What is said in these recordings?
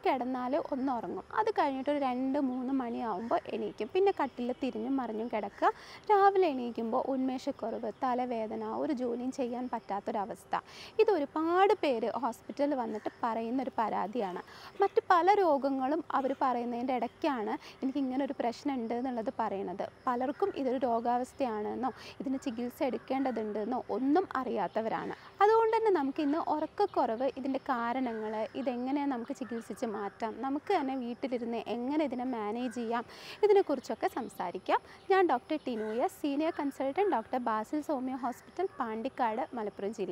കിടന്നാൽ ഒന്ന് ഉറങ്ങും. അത് കഴിഞ്ഞിട്ട് ഒരു 2-3 മണിയാവുമ്പോൾ എണീക്കും. പിന്നെ കട്ടിൽ തിരിഞ്ഞും മറിഞ്ഞും കിടക്കുക. രാവിലെ എണീക്കുമ്പോൾ ഉന്മേഷക്കുറവ്, തലവേദന, ഒരു ജോലിയും ചെയ്യാൻ പറ്റാത്തൊരവസ്ഥ. ഇത് ഒരുപാട് പേര് ഹോസ്പിറ്റലിൽ വന്നിട്ട് പറയുന്നൊരു പരാതിയാണ്. മറ്റ് പല രോഗങ്ങളും അവർ പറയുന്നതിൻ്റെ ഇടയ്ക്കാണ് എനിക്കിങ്ങനൊരു പ്രശ്നമുണ്ട് എന്നുള്ളത് പറയണത്. പലർക്കും ഇതൊരു രോഗാവസ്ഥയാണെന്നോ ഇതിന് ചികിത്സ എടുക്കേണ്ടതുണ്ടെന്നോ ഒന്നും അറിയാത്തവരാണ്. അതുകൊണ്ട് തന്നെ നമുക്കിന്ന് ഉറക്കക്കുറവ്, ഇതിൻ്റെ കാരണങ്ങൾ, ഇതെങ്ങനെ നമുക്ക് ചികിത്സിച്ച് മാറ്റാം, നമുക്ക് തന്നെ വീട്ടിലിരുന്ന് എങ്ങനെ ഇതിനെ മാനേജ് ചെയ്യാം, ഇതിനെക്കുറിച്ചൊക്കെ സംസാരിക്കാം. ഞാൻ ഡോക്ടർ ടിനൂയ, senior consultant, doctor Basil Soumya hospital, Pandikkad, Malappuram ജില്ല.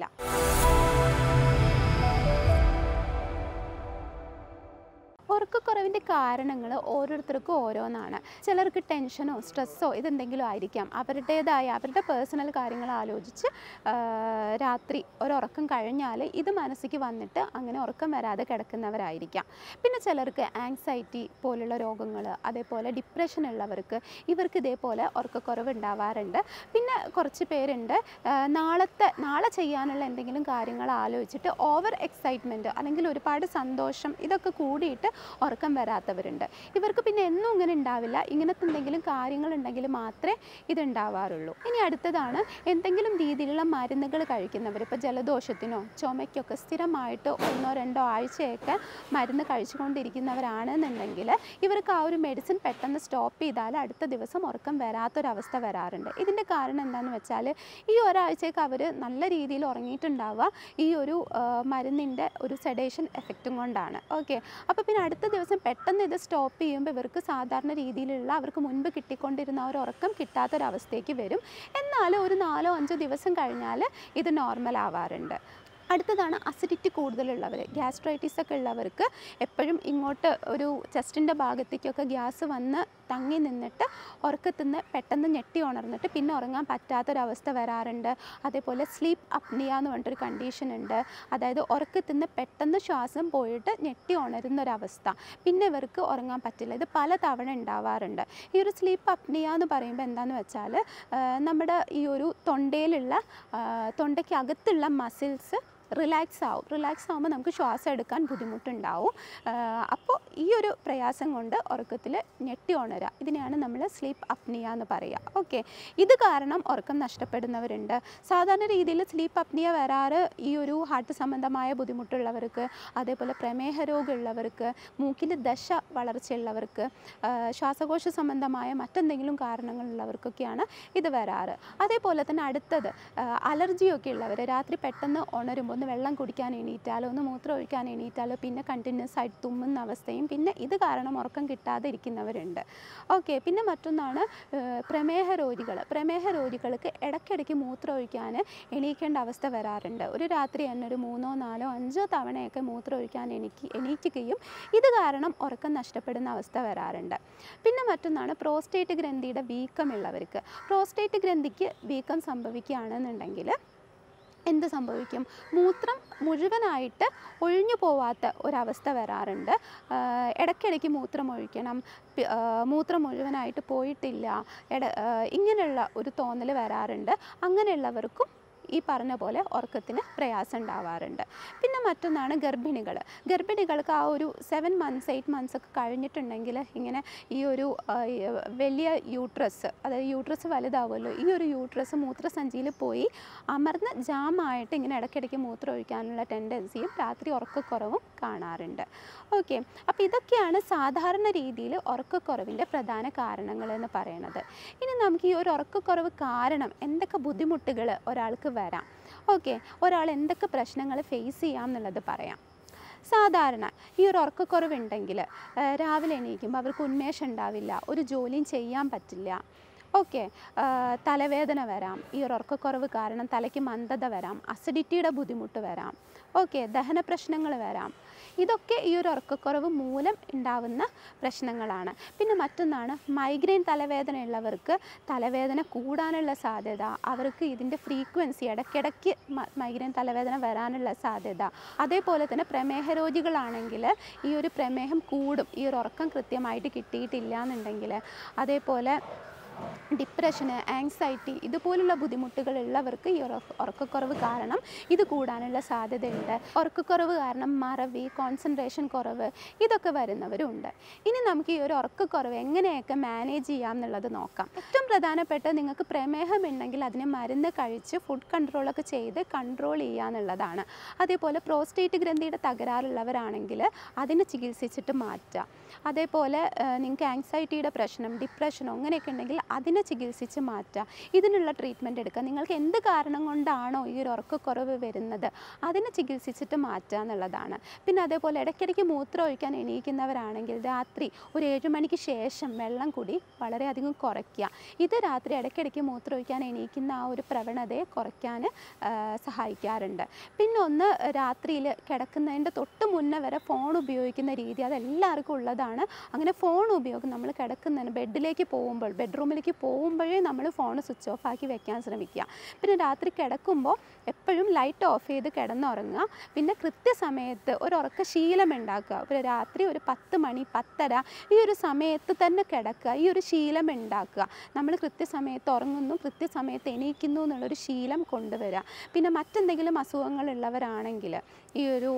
ഉറക്കക്കുറവിൻ്റെ കാരണങ്ങൾ ഓരോരുത്തർക്കും ഓരോന്നാണ്. ചിലർക്ക് ടെൻഷനോ സ്ട്രെസ്സോ ഇതെന്തെങ്കിലും ആയിരിക്കാം. അവരുടെ പേഴ്സണൽ കാര്യങ്ങൾ ആലോചിച്ച് രാത്രി ഒരുറക്കം കഴിഞ്ഞാൽ ഇത് മനസ്സിലേക്ക് വന്നിട്ട് അങ്ങനെ ഉറക്കം വരാതെ കിടക്കുന്നവരായിരിക്കാം. പിന്നെ ചിലർക്ക് ആങ്സൈറ്റി പോലുള്ള രോഗങ്ങൾ, അതേപോലെ ഡിപ്രഷൻ ഉള്ളവർക്ക് ഇവർക്ക് ഇതേപോലെ ഉറക്കക്കുറവ് ഉണ്ടാവാറുണ്ട്. പിന്നെ കുറച്ച് പേരുണ്ട് നാളെ ചെയ്യാനുള്ള എന്തെങ്കിലും കാര്യങ്ങൾ ആലോചിച്ചിട്ട് ഓവർ എക്സൈറ്റ്മെൻറ്റ് അല്ലെങ്കിൽ ഒരുപാട് സന്തോഷം ഇതൊക്കെ കൂടിയിട്ട് ഉറക്കം വരാത്തവരുണ്ട്. ഇവർക്ക് പിന്നെ എന്നും ഇങ്ങനെ ഉണ്ടാവില്ല. ഇങ്ങനത്തെ എന്തെങ്കിലും കാര്യങ്ങളുണ്ടെങ്കിൽ മാത്രമേ ഇതുണ്ടാവാറുള്ളൂ. ഇനി അടുത്തതാണ് എന്തെങ്കിലും രീതിയിലുള്ള മരുന്നുകൾ കഴിക്കുന്നവർ. ഇപ്പോൾ ജലദോഷത്തിനോ ചുമയ്ക്കൊക്കെ സ്ഥിരമായിട്ട് 1-2 ആഴ്ചയൊക്കെ മരുന്ന് കഴിച്ചുകൊണ്ടിരിക്കുന്നവരാണെന്നുണ്ടെങ്കിൽ ഇവർക്ക് ആ ഒരു മെഡിസിൻ പെട്ടെന്ന് സ്റ്റോപ്പ് ചെയ്താൽ അടുത്ത ദിവസം ഉറക്കം വരാത്തൊരവസ്ഥ വരാറുണ്ട്. ഇതിൻ്റെ കാരണം എന്താണെന്ന് വെച്ചാൽ ഈ ഒരാഴ്ചയ്ക്ക് അവർ നല്ല രീതിയിൽ ഉറങ്ങിയിട്ടുണ്ടാവുക ഈ ഒരു മരുന്നിൻ്റെ ഒരു സെഡേഷൻ എഫക്റ്റും കൊണ്ടാണ്. ഓക്കെ, അപ്പോൾ പിന്നെ അടുത്ത ദിവസം പെട്ടെന്ന് ഇത് സ്റ്റോപ്പ് ചെയ്യുമ്പോൾ ഇവർക്ക് സാധാരണ രീതിയിലുള്ള അവർക്ക് മുൻപ് കിട്ടിക്കൊണ്ടിരുന്ന ഒരു ഉറക്കം കിട്ടാത്തൊരവസ്ഥയ്ക്ക് വരും. എന്നാൽ ഒരു 4-5 ദിവസം കഴിഞ്ഞാൽ ഇത് നോർമൽ ആവാറുണ്ട്. അടുത്തതാണ് അസിഡിറ്റി കൂടുതലുള്ളവർ, ഗ്യാസ്ട്രൈറ്റിസ് ഒക്കെ ഉള്ളവർക്ക് എപ്പോഴും ഇങ്ങോട്ട് ഒരു ചെസ്റ്റിൻ്റെ ഭാഗത്തേക്കൊക്കെ ഗ്യാസ് വന്ന് തങ്ങി നിന്നിട്ട് ഉറക്കത്തിൽ നിന്ന് പെട്ടെന്ന് ഞെട്ടി ഉണർന്നിട്ട് പിന്നെ ഉറങ്ങാൻ പറ്റാത്തൊരവസ്ഥ വരാറുണ്ട്. അതേപോലെ സ്ലീപ്പ് അപ്നിയ എന്ന് പറഞ്ഞിട്ടൊരു കണ്ടീഷൻ ഉണ്ട്. അതായത് ഉറക്കത്തിൽ നിന്ന് പെട്ടെന്ന് ശ്വാസം പോയിട്ട് ഞെട്ടി ഉണരുന്നൊരവസ്ഥ, പിന്നെ ഇവർക്ക് ഉറങ്ങാൻ പറ്റില്ല. ഇത് പല തവണ ഉണ്ടാവാറുണ്ട്. ഈ ഒരു സ്ലീപ്പ് അപ്നിയ എന്ന് പറയുമ്പോൾ എന്താണെന്ന് വെച്ചാൽ നമ്മുടെ ഈ ഒരു തൊണ്ടയ്ക്കകത്തുള്ള മസിൽസ് റിലാക്സ് ആവുമ്പോൾ നമുക്ക് ശ്വാസം എടുക്കാൻ ബുദ്ധിമുട്ടുണ്ടാവും. അപ്പോൾ ഈ ഒരു പ്രയാസം കൊണ്ട് ഉറക്കത്തിൽ ഞെട്ടി ഉണരുക, ഇതിനെയാണ് നമ്മൾ സ്ലീപ്പ് അപ്നിയ എന്ന് പറയുക. ഓക്കെ, ഇത് കാരണം ഉറക്കം നഷ്ടപ്പെടുന്നവരുണ്ട്. സാധാരണ രീതിയിൽ സ്ലീപ്പ് അപ്നിയ വരാറ് ഈ ഒരു ഹാർട്ട് സംബന്ധമായ ബുദ്ധിമുട്ടുള്ളവർക്ക്, അതേപോലെ പ്രമേഹ രോഗമുള്ളവർക്ക്, മൂക്കിൽ ദശ വളർച്ചയുള്ളവർക്ക്, ശ്വാസകോശ സംബന്ധമായ മറ്റെന്തെങ്കിലും കാരണങ്ങളുള്ളവർക്കൊക്കെയാണ് ഇത് വരാറ്. അതേപോലെ തന്നെ അടുത്തത് അലർജിയൊക്കെ ഉള്ളവർ, രാത്രി പെട്ടെന്ന് ഉണരുമ്പോൾ ഒന്ന് വെള്ളം കുടിക്കാൻ എണീറ്റാലോ ഒന്ന് മൂത്രം ഒഴിക്കാൻ എണീറ്റാലോ പിന്നെ കണ്ടിന്യൂസ് ആയിട്ട് തുമ്മുന്ന അവസ്ഥയും, പിന്നെ ഇത് കാരണം ഉറക്കം കിട്ടാതെ ഇരിക്കുന്നവരുണ്ട്. ഓക്കെ, പിന്നെ മറ്റൊന്നാണ് പ്രമേഹ രോഗികൾക്ക് ഇടയ്ക്കിടയ്ക്ക് മൂത്രം ഒഴിക്കാൻ എണീക്കേണ്ട അവസ്ഥ വരാറുണ്ട്. ഒരു രാത്രി തന്നെ ഒരു 3-4-5 തവണയൊക്കെ മൂത്രം ഒഴിക്കാൻ എണീക്കുകയും ഇത് കാരണം ഉറക്കം നഷ്ടപ്പെടുന്ന അവസ്ഥ വരാറുണ്ട്. പിന്നെ മറ്റൊന്നാണ് പ്രോസ്റ്റേറ്റ് ഗ്രന്ഥിയുടെ വീക്കമുള്ളവർക്ക്. പ്രോസ്റ്റേറ്റ് ഗ്രന്ഥിക്ക് വീക്കം സംഭവിക്കുകയാണെന്നുണ്ടെങ്കിൽ എന്ത് സംഭവിക്കും? മൂത്രം മുഴുവനായിട്ട് ഒഴിഞ്ഞു പോവാത്ത ഒരവസ്ഥ വരാറുണ്ട്. ഇടയ്ക്കിടയ്ക്ക് മൂത്രം ഒഴിക്കണം, മൂത്രം മുഴുവനായിട്ട് പോയിട്ടില്ല, ഇങ്ങനെയുള്ള ഒരു തോന്നൽ വരാറുണ്ട്. അങ്ങനെയുള്ളവർക്കും ഈ പറഞ്ഞ പോലെ ഉറക്കത്തിന് പ്രയാസം ഉണ്ടാവാറുണ്ട്. പിന്നെ മറ്റൊന്നാണ് ഗർഭിണികൾക്ക് ആ ഒരു 7 months 8 months ഒക്കെ കഴിഞ്ഞിട്ടുണ്ടെങ്കിൽ ഇങ്ങനെ ഈ ഒരു വലിയ യൂട്രസ്, അതായത് യൂട്രസ് വലുതാവുമല്ലോ, ഈ ഒരു യൂട്രസ് മൂത്രസഞ്ചിയിൽ പോയി അമർന്ന് ജാമായിട്ട് ഇങ്ങനെ ഇടയ്ക്കിടയ്ക്ക് മൂത്രം ഒഴിക്കാനുള്ള ടെൻഡൻസിയും രാത്രി ഉറക്കക്കുറവും കാണാറുണ്ട്. ഓക്കെ, അപ്പോൾ ഇതൊക്കെയാണ് സാധാരണ രീതിയിൽ ഉറക്കക്കുറവിൻ്റെ പ്രധാന കാരണങ്ങൾ എന്ന് പറയുന്നത്. ഇനി നമുക്ക് ഈ ഒരു ഉറക്കക്കുറവ് കാരണം എന്തൊക്കെ ബുദ്ധിമുട്ടുകൾ ഒരാൾക്ക് വരാം, ഓക്കെ, ഒരാൾ എന്തൊക്കെ പ്രശ്നങ്ങൾ ഫേസ് ചെയ്യാം എന്നുള്ളത് പറയാം. സാധാരണ ഈ ഒരു ഉറക്കക്കുറവുണ്ടെങ്കിൽ രാവിലെ എണീക്കുമ്പോൾ അവർക്ക് ഉന്മേഷം ഉണ്ടാവില്ല, ഒരു ജോലിയും ചെയ്യാൻ പറ്റില്ല. ഓക്കെ, തലവേദന വരാം, ഈ ഒരു ഉറക്കക്കുറവ് കാരണം തലയ്ക്ക് മന്ദത വരാം, അസിഡിറ്റിയുടെ ബുദ്ധിമുട്ട് വരാം, ഓക്കെ, ദഹന പ്രശ്നങ്ങൾ വരാം. ഇതൊക്കെ ഈ ഒരു ഉറക്കക്കുറവ് മൂലം ഉണ്ടാവുന്ന പ്രശ്നങ്ങളാണ്. പിന്നെ മറ്റൊന്നാണ് മൈഗ്രെയിൻ തലവേദന ഉള്ളവർക്ക് തലവേദന കൂടാനുള്ള സാധ്യത, അവർക്ക് ഇതിൻ്റെ ഫ്രീക്വൻസി ഇടയ്ക്കിടയ്ക്ക് മൈഗ്രെയിൻ തലവേദന വരാനുള്ള സാധ്യത. അതേപോലെ തന്നെ പ്രമേഹ രോഗികളാണെങ്കിൽ ഈ ഒരു പ്രമേഹം കൂടും ഈ ഒരു ഉറക്കം കൃത്യമായിട്ട് കിട്ടിയിട്ടില്ല എന്നുണ്ടെങ്കിൽ. അതേപോലെ ഡിപ്രഷന്, ആങ്സൈറ്റി ഇതുപോലുള്ള ബുദ്ധിമുട്ടുകളുള്ളവർക്ക് ഈ ഉറക്കക്കുറവ് കാരണം ഇത് കൂടാനുള്ള സാധ്യതയുണ്ട്. ഉറക്കക്കുറവ് കാരണം മറവി, കോൺസെൻട്രേഷൻ കുറവ് ഇതൊക്കെ വരുന്നവരുണ്ട്. ഇനി നമുക്ക് ഈ ഒരു ഉറക്കക്കുറവ് എങ്ങനെയൊക്കെ മാനേജ് ചെയ്യാം എന്നുള്ളത് നോക്കാം. ഏറ്റവും പ്രധാനപ്പെട്ട നിങ്ങൾക്ക് പ്രമേഹമുണ്ടെങ്കിൽ അതിന് മരുന്ന് കഴിച്ച് ഫുഡ് കൺട്രോളൊക്കെ ചെയ്ത് കൺട്രോൾ ചെയ്യുക എന്നുള്ളതാണ്. അതേപോലെ പ്രോസ്റ്റേറ്റ് ഗ്രന്ഥിയുടെ തകരാറുള്ളവരാണെങ്കിൽ അതിന് ചികിത്സിച്ചിട്ട് മാറ്റുക. അതേപോലെ നിങ്ങൾക്ക് ആങ്സൈറ്റിയുടെ പ്രശ്നം, ഡിപ്രഷനോ അങ്ങനെയൊക്കെ ഉണ്ടെങ്കിൽ അതിനെ ചികിത്സിച്ച് മാറ്റുക. ഇതിനുള്ള ട്രീറ്റ്മെൻറ്റ് എടുക്കുക. നിങ്ങൾക്ക് എന്ത് കാരണം കൊണ്ടാണോ ഈ ഒരു ഉറക്കക്കുറവ് വരുന്നത് അതിനെ ചികിത്സിച്ചിട്ട് മാറ്റുക എന്നുള്ളതാണ്. പിന്നെ അതേപോലെ ഇടയ്ക്കിടയ്ക്ക് മൂത്രം ഒഴിക്കാൻ എണീക്കുന്നവരാണെങ്കിൽ രാത്രി ഒരു 7 മണിക്ക് ശേഷം വെള്ളം കുടി വളരെയധികം കുറയ്ക്കുക. ഇത് രാത്രി ഇടയ്ക്കിടയ്ക്ക് മൂത്രം ഒഴിക്കാൻ എണീക്കുന്ന ആ ഒരു പ്രവണതയെ കുറയ്ക്കാൻ സഹായിക്കാറുണ്ട്. പിന്നെ ഒന്ന്, രാത്രിയിൽ കിടക്കുന്നതിൻ്റെ തൊട്ട് മുന്നേ വരെ ഫോൺ ഉപയോഗിക്കുന്ന രീതി അതെല്ലാവർക്കും ഉള്ളതാണ്. അങ്ങനെ ഫോൺ ഉപയോഗം നമ്മൾ കിടക്കുന്നതിന് ബെഡ്റൂമിലേക്ക് പോകുമ്പോഴേ നമ്മൾ ഫോൺ സ്വിച്ച് ഓഫ് ആക്കി വെക്കാൻ ശ്രമിക്കുക. പിന്നെ രാത്രി കിടക്കുമ്പോൾ എപ്പോഴും ലൈറ്റ് ഓഫ് ചെയ്ത് കിടന്നുറങ്ങുക. പിന്നെ കൃത്യസമയത്ത് ഒരു ഉറക്കശീലം ഉണ്ടാക്കുക. ഇപ്പോൾ രാത്രി ഒരു 10 മണി 10:30 ഈ ഒരു സമയത്ത് തന്നെ കിടക്കുക. ഈ ഒരു ശീലം ഉണ്ടാക്കുക. നമ്മൾ കൃത്യസമയത്ത് ഉറങ്ങുന്നു, കൃത്യസമയത്ത് എണീക്കുന്നു എന്നുള്ളൊരു ശീലം കൊണ്ടുവരിക. പിന്നെ മറ്റെന്തെങ്കിലും അസുഖങ്ങളുള്ളവരാണെങ്കിൽ ഈ ഒരു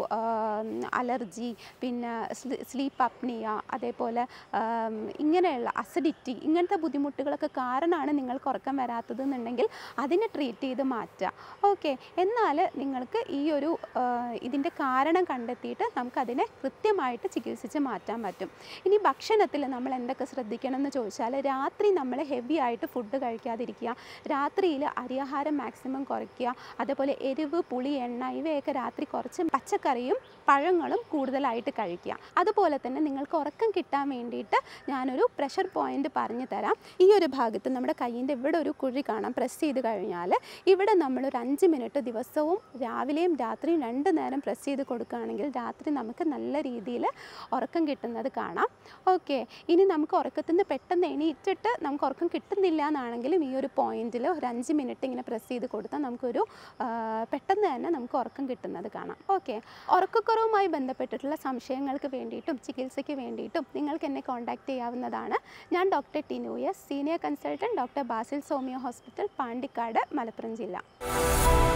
അലർജി, പിന്നെ സ്ലീപ്പ് അപ്നിയ, അതേപോലെ ഇങ്ങനെയുള്ള അസിഡിറ്റി ഇങ്ങനത്തെ ബുദ്ധിമുട്ടുകളൊക്കെ കാരണമാണ് നിങ്ങൾക്ക് ഉറക്കം വരാത്തത് എന്നുണ്ടെങ്കിൽ അതിനെ ട്രീറ്റ് ചെയ്ത് മാറ്റുക. ഓക്കെ, എന്നാൽ നിങ്ങൾക്ക് ഈ ഒരു ഇതിൻ്റെ കാരണം കണ്ടെത്തിയിട്ട് നമുക്കതിനെ കൃത്യമായിട്ട് ചികിത്സിച്ച് മാറ്റാൻ പറ്റും. ഇനി ഭക്ഷണത്തിൽ നമ്മൾ എന്തൊക്കെ ശ്രദ്ധിക്കണം എന്ന് ചോദിച്ചാൽ, രാത്രി നമ്മൾ ഹെവി ആയിട്ട് ഫുഡ് കഴിക്കാതിരിക്കുക. രാത്രിയിൽ അരിയാഹാരം മാക്സിമം കുറയ്ക്കുക. അതേപോലെ എരിവ്, പുളി, എണ്ണ ഇവയൊക്കെ രാത്രി കുറച്ച് പച്ചക്കറിയും പഴങ്ങളും കൂടുതലായിട്ട് കഴിക്കുക. അതുപോലെ തന്നെ നിങ്ങൾക്ക് ഉറക്കം കിട്ടാൻ വേണ്ടിയിട്ട് ഞാനൊരു പ്രഷർ പോയിൻ്റ് പറഞ്ഞു തരാം. ഈ ഒരു ഭാഗത്ത് നമ്മുടെ കയ്യിൻ്റെ ഇവിടെ ഒരു കുഴി കാണാം. പ്രസ് ചെയ്ത് കഴിഞ്ഞാൽ ഇവിടെ നമ്മളൊരു 5 മിനിറ്റ് ദിവസവും രാവിലെയും രാത്രിയും 2 നേരം പ്രസ് ചെയ്ത് കൊടുക്കുകയാണെങ്കിൽ രാത്രി നമുക്ക് നല്ല രീതിയിൽ ഉറക്കം കിട്ടുന്നത് കാണാം. ഓക്കെ, ഇനി നമുക്ക് ഉറക്കത്തിൽ നിന്ന് പെട്ടെന്ന് എണീറ്റിട്ട് നമുക്ക് ഉറക്കം കിട്ടുന്നില്ല എന്നാണെങ്കിലും ഈ ഒരു പോയിന്റിൽ ഒരു 5 മിനിറ്റ് ഇങ്ങനെ പ്രസ് ചെയ്ത് കൊടുത്താൽ നമുക്കൊരു പെട്ടെന്ന് തന്നെ നമുക്ക് ഉറക്കം കിട്ടുന്നത് കാണാം. ഓക്കെ, ഉറക്കക്കുറവുമായി ബന്ധപ്പെട്ടിട്ടുള്ള സംശയങ്ങൾക്ക് വേണ്ടിയിട്ടും ചികിത്സയ്ക്ക് വേണ്ടിയിട്ടും നിങ്ങൾക്ക് എന്നെ കോൺടാക്റ്റ് ചെയ്യാവുന്നതാണ്. ഞാൻ doctor Tinu S, senior consultant, doctor Basil Soumya hospital, Pandikkad, Malappuram ജില്ല.